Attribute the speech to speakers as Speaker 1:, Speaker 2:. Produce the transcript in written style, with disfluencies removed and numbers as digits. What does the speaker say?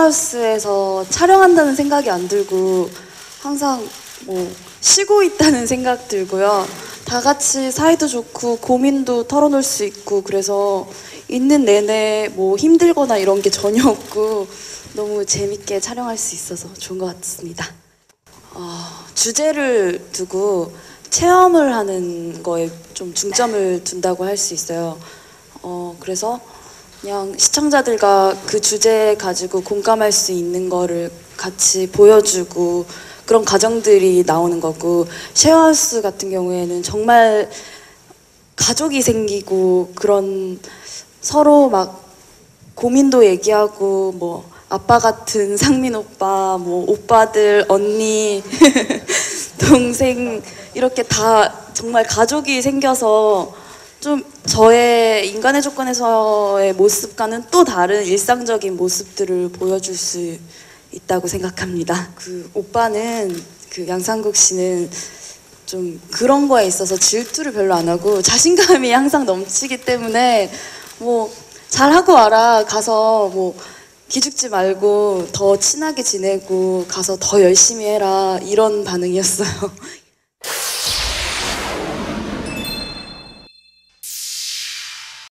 Speaker 1: 쉐어하우스에서 촬영한다는 생각이 안 들고 항상 뭐 쉬고 있다는 생각 들고요. 다 같이 사이도 좋고 고민도 털어놓을 수 있고 그래서 있는 내내 뭐 힘들거나 이런 게 전혀 없고 너무 재밌게 촬영할 수 있어서 좋은 것 같습니다. 주제를 두고 체험을 하는 거에 좀 중점을 둔다고 할 수 있어요. 그래서 그냥 시청자들과 그 주제 가지고 공감할 수 있는 거를 같이 보여주고 그런 과정들이 나오는 거고, 쉐어하우스 같은 경우에는 정말 가족이 생기고 그런 서로 막 고민도 얘기하고 뭐 아빠 같은 상민 오빠, 뭐 오빠들, 언니, 동생 이렇게 다 정말 가족이 생겨서 좀 저의 인간의 조건에서의 모습과는 또 다른 일상적인 모습들을 보여줄 수 있다고 생각합니다. 그 오빠는, 그 양상국 씨는 좀 그런 거에 있어서 질투를 별로 안 하고 자신감이 항상 넘치기 때문에 뭐 잘하고 와라, 가서 뭐 기죽지 말고 더 친하게 지내고 가서 더 열심히 해라, 이런 반응이었어요.